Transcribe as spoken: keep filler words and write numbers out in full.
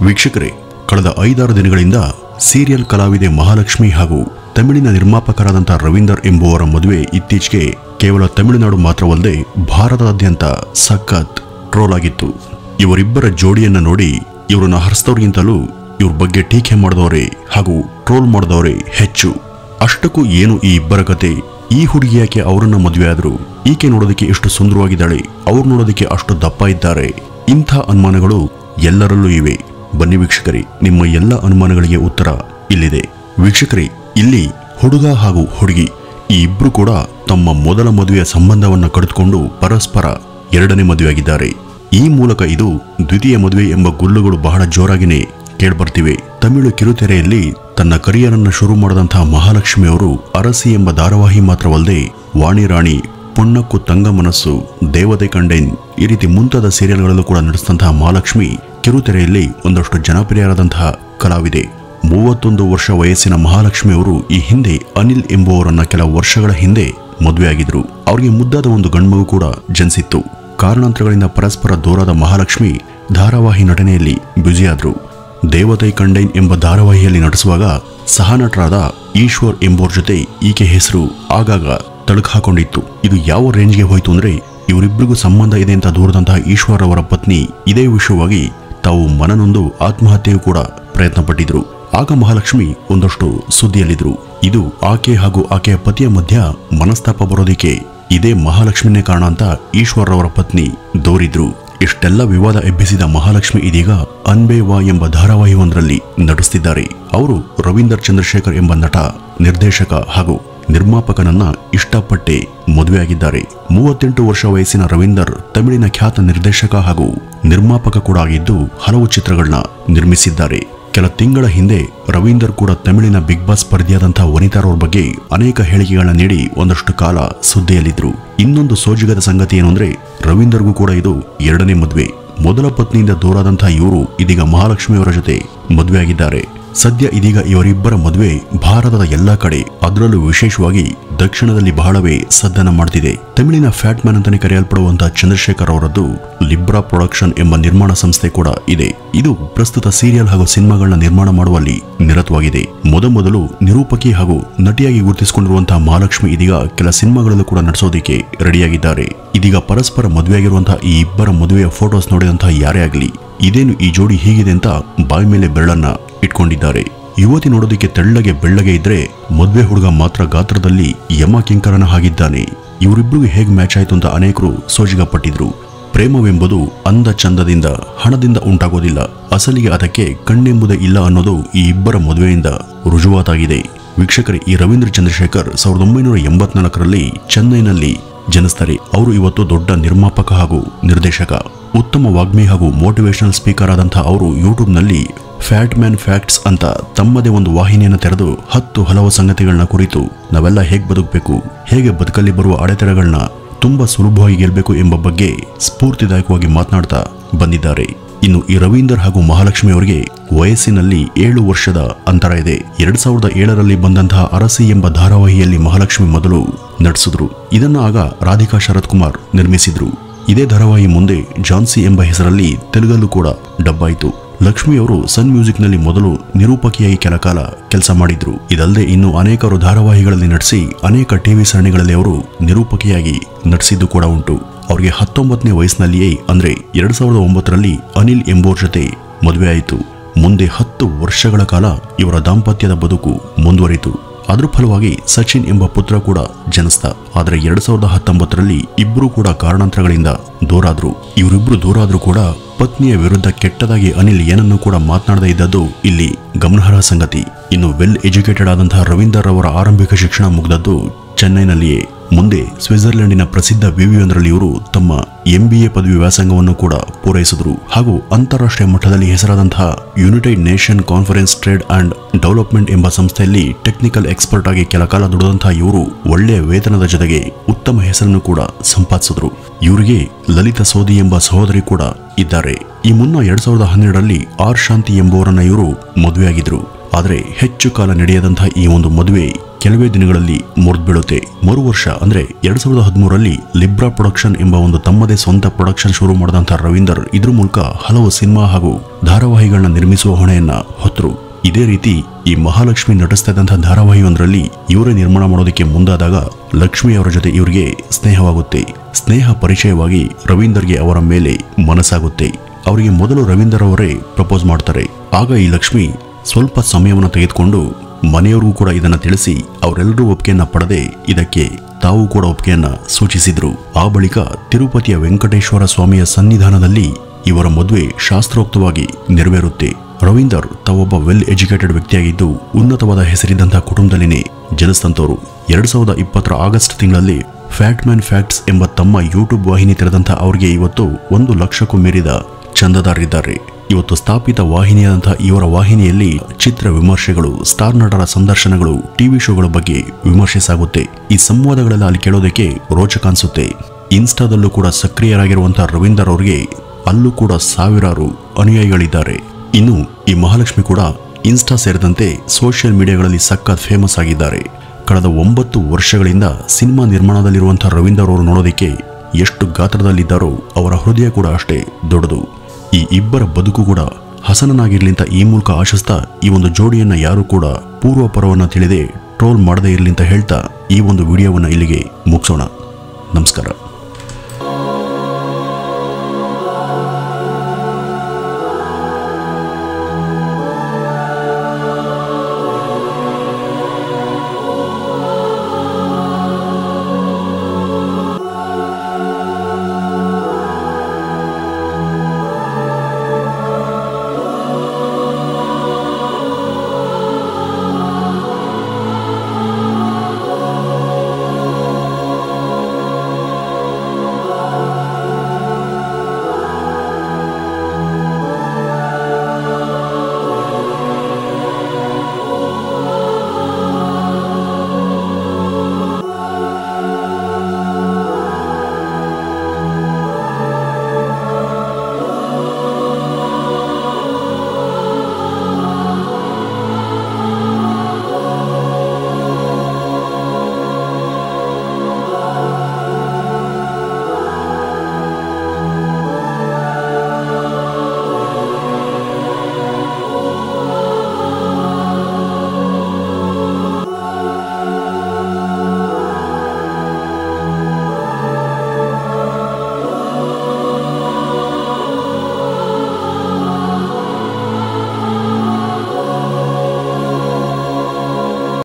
ವೀಕ್ಷಕರೇ, ಕಳೆದ ಐದಾರು ದಿನಗಳಿಂದ ಸೀರಿಯಲ್ ಕಲಾವಿದೆ ಮಹಾಲಕ್ಷ್ಮಿ ಹಾಗೂ ತಮಿಳಿನ ನಿರ್ಮಾಪಕರಾದಂಥ ರವೀಂದರ್ ಎಂಬುವರ ಮದುವೆ ಇತ್ತೀಚೆಗೆ ಕೇವಲ ತಮಿಳುನಾಡು ಮಾತ್ರವಲ್ಲದೆ ಭಾರತದಾದ್ಯಂತ ಸಖತ್ ಟ್ರೋಲ್ ಆಗಿತ್ತು. ಇವರಿಬ್ಬರ ಜೋಡಿಯನ್ನ ನೋಡಿ ಇವರನ್ನ ಹರಿಸಿದವರಿಗಿಂತಲೂ ಇವ್ರ ಬಗ್ಗೆ ಟೀಕೆ ಮಾಡಿದವರೇ ಹಾಗೂ ಟ್ರೋಲ್ ಮಾಡಿದವರೇ ಹೆಚ್ಚು. ಅಷ್ಟಕ್ಕೂ ಏನು ಈ ಇಬ್ಬರ ಕತೆ? ಈ ಹುಡುಗಿ ಯಾಕೆ ಅವರನ್ನ ಮದುವೆ ಆದ್ರು? ಈಕೆ ನೋಡೋದಕ್ಕೆ ಎಷ್ಟು ಸುಂದರವಾಗಿದ್ದಾಳೆ, ಅವ್ರು ನೋಡೋದಕ್ಕೆ ಅಷ್ಟು ದಪ್ಪ ಇದ್ದಾರೆ? ಇಂಥ ಅನುಮಾನಗಳು ಎಲ್ಲರಲ್ಲೂ ಇವೆ. ಬನ್ನಿ ವೀಕ್ಷಕರೇ, ನಿಮ್ಮ ಎಲ್ಲ ಅನುಮಾನಗಳಿಗೆ ಉತ್ತರ ಇಲ್ಲಿದೆ. ವೀಕ್ಷಕರೇ, ಇಲ್ಲಿ ಹುಡುಗ ಹಾಗೂ ಹುಡುಗಿ ಈ ಇಬ್ರು ಕೂಡ ತಮ್ಮ ಮೊದಲ ಮದುವೆಯ ಸಂಬಂಧವನ್ನ ಕಡಿದುಕೊಂಡು ಪರಸ್ಪರ ಎರಡನೇ ಮದುವೆಯಾಗಿದ್ದಾರೆ. ಈ ಮೂಲಕ ಇದು ದ್ವಿತೀಯ ಮದುವೆ ಎಂಬ ಗುಲ್ಲುಗಳು ಬಹಳ ಜೋರಾಗಿನೇ ಕೇಳ್ಬರ್ತಿವೆ. ತಮಿಳು ಕಿರುತೆರೆಯಲ್ಲಿ ತನ್ನ ಕರಿಯರ್ ಅನ್ನು ಶುರು ಮಾಡಿದಂತಹ ಮಹಾಲಕ್ಷ್ಮಿ ಅವರು ಅರಸಿ ಎಂಬ ಧಾರಾವಾಹಿ ಮಾತ್ರವಲ್ಲದೆ ವಾಣಿ ರಾಣಿ, ಪೊನ್ನಕ್ಕು ತಂಗ ಮನಸ್ಸು, ದೇವತೆ ಕಂಡೇನ್ ಈ ರೀತಿ ಮುಂತಾದ ಸೀರಿಯಲ್ಗಳಲ್ಲೂ ಕೂಡ ನಡೆಸಿದಂತಹ ಮಹಾಲಕ್ಷ್ಮಿ ಕಿರುತೆರೆಯಲ್ಲಿ ಒಂದಷ್ಟು ಜನಪ್ರಿಯರಾದಂತಹ ಕಲಾವಿದೆ. ಮೂವತ್ತೊಂದು ವರ್ಷ ವಯಸ್ಸಿನ ಮಹಾಲಕ್ಷ್ಮಿ ಅವರು ಈ ಹಿಂದೆ ಅನಿಲ್ ಎಂಬುವರನ್ನ ಕೆಲ ವರ್ಷಗಳ ಹಿಂದೆ ಮದುವೆಯಾಗಿದ್ರು. ಅವರಿಗೆ ಮುದ್ದಾದ ಒಂದು ಗಂಡ್ಮಗು ಕೂಡ ಜನಿಸಿತ್ತು. ಕಾರಣಾಂತರಗಳಿಂದ ಪರಸ್ಪರ ದೂರಾದ ಮಹಾಲಕ್ಷ್ಮಿ ಧಾರಾವಾಹಿ ನಟನೆಯಲ್ಲಿ ಬ್ಯುಸಿಯಾದ್ರು. ದೇವತೆ ಕಂಡೈನ್ ಎಂಬ ಧಾರಾವಾಹಿಯಲ್ಲಿ ನಟಿಸುವಾಗ ಸಹನಟರಾದ ಈಶ್ವರ್ ಎಂಬುವರ ಜೊತೆ ಈಕೆ ಹೆಸರು ಆಗಾಗ ತಳುಕು ಹಾಕೊಂಡಿತ್ತು. ಇದು ಯಾವ ರೇಂಜ್ಗೆ ಹೋಯ್ತು ಅಂದ್ರೆ, ಇವರಿಬ್ಬರಿಗೂ ಸಂಬಂಧ ಇದೆ ಅಂತ ದೂರದಂತಹ ಈಶ್ವರ್ ಅವರ ಪತ್ನಿ ಇದೇ ವಿಷಯವಾಗಿ ತಾವು ಮನನೊಂದು ಆತ್ಮಹತ್ಯೆಯೂ ಕೂಡ ಪ್ರಯತ್ನ ಪಟ್ಟಿದ್ರು. ಆಗ ಮಹಾಲಕ್ಷ್ಮಿ ಒಂದಷ್ಟು ಸುದ್ದಿಯಲ್ಲಿದ್ರು. ಇದು ಆಕೆ ಹಾಗೂ ಆಕೆಯ ಪತಿಯ ಮಧ್ಯ ಮನಸ್ತಾಪ ಬರೋದಿಕ್ಕೆ ಇದೇ ಮಹಾಲಕ್ಷ್ಮಿನೇ ಕಾರಣ ಅಂತ ಈಶ್ವರ್ ಅವರ ಪತ್ನಿ ದೂರಿದ್ರು. ಇಷ್ಟೆಲ್ಲ ವಿವಾದ ಎಬ್ಬಿಸಿದ ಮಹಾಲಕ್ಷ್ಮಿ ಇದೀಗ ಅನ್ಬೇವಾ ಎಂಬ ಧಾರಾವಾಹಿ ಒಂದರಲ್ಲಿ ನಟಿಸುತ್ತಿದ್ದಾರೆ. ಅವರು ರವೀಂದರ್ ಚಂದ್ರಶೇಖರ್ ಎಂಬ ನಟ, ನಿರ್ದೇಶಕ ಹಾಗೂ ನಿರ್ಮಾಪಕನನ್ನ ಇಷ್ಟಪಟ್ಟೆ ಮದುವೆಯಾಗಿದ್ದಾರೆ. ಮೂವತ್ತೆಂಟು ವರ್ಷ ವಯಸ್ಸಿನ ರವೀಂದರ್ ತಮಿಳಿನ ಖ್ಯಾತ ನಿರ್ದೇಶಕ ಹಾಗೂ ನಿರ್ಮಾಪಕ ಕೂಡ ಆಗಿದ್ದು ಹಲವು ಚಿತ್ರಗಳನ್ನ ನಿರ್ಮಿಸಿದ್ದಾರೆ. ಕೆಲ ತಿಂಗಳ ಹಿಂದೆ ರವೀಂದರ್ ಕೂಡ ತಮಿಳಿನ ಬಿಗ್ ಬಾಸ್ ಸ್ಪರ್ಧಿಯಾದಂತಹ ವನಿತಾರವ್ರ ಬಗ್ಗೆ ಅನೇಕ ಹೇಳಿಕೆಗಳನ್ನ ನೀಡಿ ಒಂದಷ್ಟು ಕಾಲ ಸುದ್ದಿಯಲ್ಲಿದ್ರು. ಇನ್ನೊಂದು ಸೋಜಿಗದ ಸಂಗತಿ ಏನು ಅಂದ್ರೆ, ರವೀಂದರ್ಗೂ ಕೂಡ ಇದು ಎರಡನೇ ಮದುವೆ. ಮೊದಲ ಪತ್ನಿಯಿಂದ ದೂರಾದಂತಹ ಇವರು ಇದೀಗ ಮಹಾಲಕ್ಷ್ಮಿಯವರ ಜೊತೆ ಮದುವೆಯಾಗಿದ್ದಾರೆ. ಸದ್ಯ ಇದೀಗ ಇವರಿಬ್ಬರ ಮದುವೆ ಭಾರತದ ಎಲ್ಲಾ ಕಡೆ, ಅದರಲ್ಲೂ ವಿಶೇಷವಾಗಿ ದಕ್ಷಿಣದಲ್ಲಿ ಬಹಳವೇ ಸದ್ದನ ಮಾಡ್ತಿದೆ. ತಮಿಳಿನ ಫ್ಯಾಟ್ಮ್ಯಾನ್ ಅಂತಾನೆ ಕರೆಯಲ್ಪಡುವಂತಹ ಚಂದ್ರಶೇಖರ್ ಅವರದ್ದು ಲಿಬ್ರಾ ಪ್ರೊಡಕ್ಷನ್ ಎಂಬ ನಿರ್ಮಾಣ ಸಂಸ್ಥೆ ಕೂಡ ಇದೆ. ಇದು ಪ್ರಸ್ತುತ ಸೀರಿಯಲ್ ಹಾಗೂ ಸಿನಿಮಾಗಳನ್ನ ನಿರ್ಮಾಣ ಮಾಡುವಲ್ಲಿ ನಿರತವಾಗಿದೆ. ಮೊದಮೊದಲು ನಿರೂಪಕಿ ಹಾಗೂ ನಟಿಯಾಗಿ ಗುರುತಿಸಿಕೊಂಡಿರುವಂತಹ ಮಹಾಲಕ್ಷ್ಮಿ ಇದೀಗ ಕೆಲ ಸಿನಿಮಾಗಳಲ್ಲೂ ಕೂಡ ನಟಿಸೋದಿಕ್ಕೆ ರೆಡಿಯಾಗಿದ್ದಾರೆ. ಇದೀಗ ಪರಸ್ಪರ ಮದುವೆಯಾಗಿರುವಂತಹ ಈ ಇಬ್ಬರ ಮದುವೆಯ ಫೋಟೋಸ್ ನೋಡಿದಂತಹ ಯಾರೇ ಆಗಲಿ, ಇದೇನು ಈ ಜೋಡಿ ಹೀಗಿದೆ ಅಂತ ಬಾಯಿ ಮೇಲೆ ಬೆರಳನ್ನ ಇಟ್ಕೊಂಡಿದ್ದಾರೆ. ಯುವತಿ ನೋಡೋದಕ್ಕೆ ತೆಳ್ಳಗೆ ಬೆಳ್ಳಗೆ ಇದ್ರೆ ಮದ್ವೆ ಹುಡುಗ ಮಾತ್ರ ಗಾತ್ರದಲ್ಲಿ ಯಮ ಕಿಂಕರನ ಹಾಗಿದ್ದಾನೆ. ಇವರಿಬ್ರಿಗೂ ಹೇಗೆ ಮ್ಯಾಚ್ ಆಯ್ತು ಅಂತ ಅನೇಕರು ಸೋಜಿಗಪಟ್ಟಿದ್ರು. ಪ್ರೇಮವೆಂಬುದು ಅಂದ ಚಂದದಿಂದ, ಹಣದಿಂದ ಉಂಟಾಗೋದಿಲ್ಲ. ಅಸಲಿಗೆ ಅದಕ್ಕೆ ಕಣ್ಣೆಂಬುದೇ ಇಲ್ಲ ಅನ್ನೋದು ಈ ಇಬ್ಬರ ಮದುವೆಯಿಂದ ರುಜುವಾತಾಗಿದೆ. ವೀಕ್ಷಕರೇ, ಈ ರವೀಂದ್ರ ಚಂದ್ರಶೇಖರ್ ಸಾವಿರದ ಒಂಬೈನೂರ ಎಂಬತ್ನಾಲ್ಕರಲ್ಲಿ ಚೆನ್ನೈನಲ್ಲಿ ಜನಿಸ್ತಾರೆ. ಅವರು ಇವತ್ತು ದೊಡ್ಡ ನಿರ್ಮಾಪಕ ಹಾಗೂ ನಿರ್ದೇಶಕ. ಉತ್ತಮ ವಾಗ್ಮಿ ಹಾಗೂ ಮೋಟಿವೇಶನಲ್ ಸ್ಪೀಕರ್ ಆದಂತಹ ಅವರು ಯೂಟ್ಯೂಬ್ ನಲ್ಲಿ ಫ್ಯಾಟ್ ಮ್ಯಾನ್ ಫ್ಯಾಕ್ಟ್ಸ್ ಅಂತ ತಮ್ಮದೇ ಒಂದು ವಾಹಿನಿಯನ್ನು ತೆರೆದು ಹತ್ತು ಹಲವು ಸಂಗತಿಗಳನ್ನ ಕುರಿತು ನಾವೆಲ್ಲ ಹೇಗೆ ಬದುಕಬೇಕು, ಹೇಗೆ ಬದುಕಲ್ಲಿ ಬರುವ ಅಡೆತಡೆಗಳನ್ನ ತುಂಬಾ ಸುಲಭವಾಗಿ ಗೆಲ್ಲಬೇಕು ಎಂಬ ಬಗ್ಗೆ ಸ್ಫೂರ್ತಿದಾಯಕವಾಗಿ ಮಾತನಾಡ್ತಾ ಬಂದಿದ್ದಾರೆ. ಇನ್ನು ಈ ರವೀಂದರ್ ಹಾಗೂ ಮಹಾಲಕ್ಷ್ಮಿ ಅವರಿಗೆ ವಯಸ್ಸಿನಲ್ಲಿ ಏಳು ವರ್ಷದ ಅಂತರ ಇದೆ. ಎರಡ್ ಸಾವಿರದ ಏಳರಲ್ಲಿ ಬಂದಂತಹ ಅರಸಿ ಎಂಬ ಧಾರಾವಾಹಿಯಲ್ಲಿ ಮಹಾಲಕ್ಷ್ಮಿ ಮೊದಲು ನಟಿಸಿದ್ರು. ಇದನ್ನ ಆಗ ರಾಧಿಕಾ ಶರತ್ ಕುಮಾರ್ ನಿರ್ಮಿಸಿದ್ರು. ಇದೇ ಧಾರಾವಾಹಿ ಮುಂದೆ ಜಾನ್ಸಿ ಎಂಬ ಹೆಸರಲ್ಲಿ ತೆಲುಗಲ್ಲೂ ಕೂಡ ಡಬ್ ಆಯಿತು. ಲಕ್ಷ್ಮಿ ಅವರು ಸನ್ ಮ್ಯೂಸಿಕ್ ನಲ್ಲಿ ಮೊದಲು ನಿರೂಪಕಿಯಾಗಿ ಕೆಲ ಕಾಲ ಕೆಲಸ ಮಾಡಿದ್ರು. ಇದಲ್ಲದೆ ಇನ್ನು ಅನೇಕರು ಧಾರಾವಾಹಿಗಳಲ್ಲಿ ನಟಿಸಿ ಅನೇಕ ಟಿವಿ ಸರಣಿಗಳಲ್ಲಿ ಅವರು ನಿರೂಪಕಿಯಾಗಿ ನಟಿಸಿದ್ದು ಕೂಡ ಉಂಟು. ಅವರಿಗೆ ಹತ್ತೊಂಬತ್ತನೇ ವಯಸ್ಸಿನಲ್ಲಿಯೇ ಅಂದ್ರೆ ಎರಡ್ ಸಾವಿರದ ಒಂಬತ್ತರಲ್ಲಿ ಅನಿಲ್ ಎಂಬುವರ ಜೊತೆ ಮದುವೆ ಆಯಿತು. ಮುಂದೆ ಹತ್ತು ವರ್ಷಗಳ ಕಾಲ ಇವರ ದಾಂಪತ್ಯದ ಬದುಕು ಮುಂದುವರಿತು. ಅದ್ರ ಫಲವಾಗಿ ಸಚಿನ್ ಎಂಬ ಪುತ್ರ ಕೂಡ ಜನಿಸ್ತ. ಆದರೆ ಎರಡ್ ಸಾವಿರದ ಹತ್ತೊಂಬತ್ತರಲ್ಲಿ ಇಬ್ರು ಕೂಡ ಕಾರಣಾಂತರಗಳಿಂದ ದೂರಾದ್ರು. ಇವರಿಬ್ರು ದೂರಾದ್ರೂ ಕೂಡ ಪತ್ನಿಯ ವಿರುದ್ಧ ಕೆಟ್ಟದಾಗಿ ಅನಿಲ್ ಏನನ್ನೂ ಕೂಡ ಮಾತನಾಡದೇ ಇದ್ದದ್ದು ಇಲ್ಲಿ ಗಮನಾರ್ಹ ಸಂಗತಿ. ಇನ್ನು ವೆಲ್ ಎಜುಕೇಟೆಡ್ ಆದಂತಹ ರವೀಂದರ್ ಅವರ ಆರಂಭಿಕ ಶಿಕ್ಷಣ ಮುಗಿದದ್ದು ಚೆನ್ನೈನಲ್ಲಿಯೇ. ಮುಂದೆ ಸ್ವಿಟ್ಜರ್ಲೆಂಡಿನ ಪ್ರಸಿದ್ಧ ವಿವಿಯೊಂದರಲ್ಲಿ ಇವರು ತಮ್ಮ ಎಂ ಬಿ ಎ ಪದವಿ ವ್ಯಾಸಂಗವನ್ನು ಕೂಡ ಪೂರೈಸಿದ್ರು. ಹಾಗೂ ಅಂತಾರಾಷ್ಟ್ರೀಯ ಮಟ್ಟದಲ್ಲಿ ಹೆಸರಾದಂತಹ united nation conference trade and development ಎಂಬ ಸಂಸ್ಥೆಯಲ್ಲಿ ಟೆಕ್ನಿಕಲ್ ಎಕ್ಸ್ಪರ್ಟ್ ಆಗಿ ಕೆಲ ಕಾಲ ದುಡಿದಂತಹ ಇವರು ಒಳ್ಳೆಯ ವೇತನದ ಜೊತೆಗೆ ಉತ್ತಮ ಹೆಸರನ್ನು ಕೂಡ ಸಂಪಾದಿಸಿದ್ರು. ಇವರಿಗೆ ಲಲಿತಾ ಸೋದಿ ಎಂಬ ಸಹೋದರಿ ಕೂಡ ಇದ್ದಾರೆ. ಈ ಮುನ್ನ ಎರಡ್ ಸಾವಿರದ ಹನ್ನೆರಡರಲ್ಲಿ ಆರ್ ಶಾಂತಿ ಎಂಬುವರನ್ನ ಇವರು ಮದುವೆಯಾಗಿದ್ರು. ಆದರೆ ಹೆಚ್ಚು ಕಾಲ ನಡೆಯದಂತಹ ಈ ಒಂದು ಮದುವೆ ಕೆಲವೇ ದಿನಗಳಲ್ಲಿ ಮುರಿದ್ಬೀಳುತ್ತೆ. ಮರು ವರ್ಷ ಅಂದ್ರೆ ಎರಡ್ ಸಾವಿರದ ಹದಿಮೂರರಲ್ಲಿ ಲಿಬ್ರಾ ಪ್ರೊಡಕ್ಷನ್ ಎಂಬ ಒಂದು ತಮ್ಮದೇ ಸ್ವಂತ ಪ್ರೊಡಕ್ಷನ್ ಶುರು ಮಾಡಿದಂತಹ ರವೀಂದರ್ ಇದ್ರ ಮೂಲಕ ಹಲವು ಸಿನಿಮಾ ಹಾಗೂ ಧಾರಾವಾಹಿಗಳನ್ನ ನಿರ್ಮಿಸುವ ಹೊಣೆಯನ್ನ ಹೊತ್ತರು. ಇದೇ ರೀತಿ ಈ ಮಹಾಲಕ್ಷ್ಮಿ ನಟಿಸ್ತಾ ಇದ್ದಂತಹ ಧಾರಾವಾಹಿಯೊಂದರಲ್ಲಿ ಇವರೇ ನಿರ್ಮಾಣ ಮಾಡೋದಕ್ಕೆ ಮುಂದಾದಾಗ ಲಕ್ಷ್ಮಿ ಅವರ ಜೊತೆ ಇವರಿಗೆ ಸ್ನೇಹವಾಗುತ್ತೆ. ಸ್ನೇಹ ಪರಿಚಯವಾಗಿ ರವೀಂದರ್ಗೆ ಅವರ ಮೇಲೆ ಮನಸ್ಸಾಗುತ್ತೆ. ಅವರಿಗೆ ಮೊದಲು ರವೀಂದರ್ ಅವರೇ ಪ್ರಪೋಸ್ ಮಾಡ್ತಾರೆ. ಆಗ ಈ ಲಕ್ಷ್ಮಿ ಸ್ವಲ್ಪ ಸಮಯವನ್ನು ತೆಗೆದುಕೊಂಡು ಮನೆಯವರಿಗೂ ಕೂಡ ಇದನ್ನ ತಿಳಿಸಿ ಅವರೆಲ್ಲರೂ ಒಪ್ಪಿಗೆಯನ್ನ ಪಡೆದೇ ಇದಕ್ಕೆ ತಾವು ಕೂಡ ಒಪ್ಪಿಗೆಯನ್ನ ಸೂಚಿಸಿದ್ರು. ಆ ಬಳಿಕ ತಿರುಪತಿಯ ವೆಂಕಟೇಶ್ವರ ಸ್ವಾಮಿಯ ಸನ್ನಿಧಾನದಲ್ಲಿ ಇವರ ಮದುವೆ ಶಾಸ್ತ್ರೋಕ್ತವಾಗಿ ನೆರವೇರುತ್ತೆ. ರವೀಂದರ್ ತಾವೊಬ್ಬ ವೆಲ್ ಎಜುಕೇಟೆಡ್ ವ್ಯಕ್ತಿಯಾಗಿದ್ದು ಉನ್ನತವಾದ ಹೆಸರಿದ್ದಂತಹ ಕುಟುಂಬದಲ್ಲಿನೇ ಜನಿಸಿದಂತವರು. ಎರಡ್ ಸಾವಿರದ ಇಪ್ಪತ್ತರ ಆಗಸ್ಟ್ ತಿಂಗಳಲ್ಲಿ ಫ್ಯಾಟ್ಮ್ಯಾನ್ ಫ್ಯಾಕ್ಟ್ಸ್ ಎಂಬ ತಮ್ಮ ಯೂಟ್ಯೂಬ್ ವಾಹಿನಿ ತೆರೆದಂತಹ ಅವರಿಗೆ ಇವತ್ತು ಒಂದು ಲಕ್ಷಕ್ಕೂ ಮೀರಿದ ಚಂದಾದಾರರಿದ್ದಾರೆ. ಇವತ್ತು ಸ್ಥಾಪಿತ ವಾಹಿನಿಯಾದಂತಹ ಇವರ ವಾಹಿನಿಯಲ್ಲಿ ಚಿತ್ರ ವಿಮರ್ಶೆಗಳು, ಸ್ಟಾರ್ ನಟರ ಸಂದರ್ಶನಗಳು, ಟಿವಿ ಶೋಗಳ ಬಗ್ಗೆ ವಿಮರ್ಶೆ ಸಾಗುತ್ತೆ. ಈ ಸಂವಾದಗಳೆಲ್ಲ ಅಲ್ಲಿ ಕೇಳೋದಕ್ಕೆ ರೋಚಕ ಅನ್ಸುತ್ತೆ. ಇನ್ಸ್ಟಾದಲ್ಲೂ ಕೂಡ ಸಕ್ರಿಯರಾಗಿರುವಂತಹ ರವೀಂದರ್ ಅವರಿಗೆ ಅಲ್ಲೂ ಕೂಡ ಸಾವಿರಾರು ಅನುಯಾಯಿಗಳಿದ್ದಾರೆ. ಇನ್ನು ಈ ಮಹಾಲಕ್ಷ್ಮಿ ಕೂಡ ಇನ್ಸ್ಟಾ ಸೇರಿದಂತೆ ಸೋಷಿಯಲ್ ಮೀಡಿಯಾಗಳಲ್ಲಿ ಸಖತ್ ಫೇಮಸ್ ಆಗಿದ್ದಾರೆ. ಕಳೆದ ಒಂಬತ್ತು ವರ್ಷಗಳಿಂದ ಸಿನಿಮಾ ನಿರ್ಮಾಣದಲ್ಲಿರುವಂತಹ ರವೀಂದರ್ ಅವರು ನೋಡೋದಕ್ಕೆ ಎಷ್ಟು ಗಾತ್ರದಲ್ಲಿದ್ದಾರೋ ಅವರ ಹೃದಯ ಕೂಡ ಅಷ್ಟೇ ದೊಡ್ಡದು. ಈ ಇಬ್ಬರ ಬದುಕು ಕೂಡ ಹಸನನಾಗಿರ್ಲಿ ಅಂತ ಈ ಮೂಲಕ ಆಶಿಸ್ತಾ ಈ ಒಂದು ಜೋಡಿಯನ್ನ ಯಾರು ಕೂಡ ಪೂರ್ವ ಪರವನ್ನ ತಿಳಿದೇ ಟ್ರೋಲ್ ಮಾಡದೇ ಇರಲಿ ಅಂತ ಹೇಳ್ತಾ ಈ ಒಂದು ವಿಡಿಯೋವನ್ನ ಇಲ್ಲಿಗೆ ಮುಗಿಸೋಣ. ನಮಸ್ಕಾರ.